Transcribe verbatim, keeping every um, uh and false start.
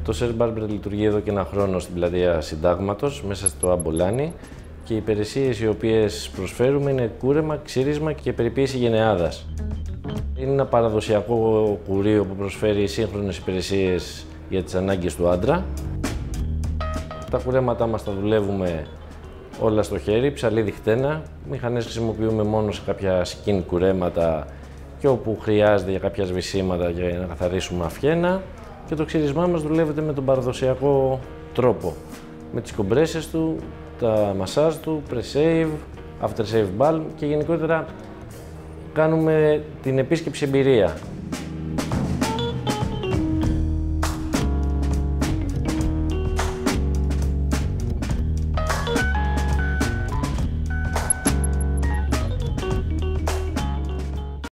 Το Surf Barber λειτουργεί εδώ και ένα χρόνο στην πλατεία Συντάγματος, μέσα στο Αμπολάνι, και οι υπηρεσίες οι οποίες προσφέρουμε είναι κούρεμα, ξύρισμα και περιποίηση γενεάδας. Είναι ένα παραδοσιακό κουρίο που προσφέρει σύγχρονες υπηρεσίες για τις ανάγκες του άντρα. Τα κουρέματά μας τα δουλεύουμε όλα στο χέρι, ψαλίδι χτένα. Μηχανές χρησιμοποιούμε μόνο σε κάποια skin κουρέματα και όπου χρειάζεται για κάποια σβησίματα για να καθαρίσουμε αφιένα. Και το ξύρισμά μας δουλεύεται με τον παραδοσιακό τρόπο. Με τις κομπρέσες του, τα μασάζ του, pre-shave, after shave balm και γενικότερα κάνουμε την επίσκεψη εμπειρία.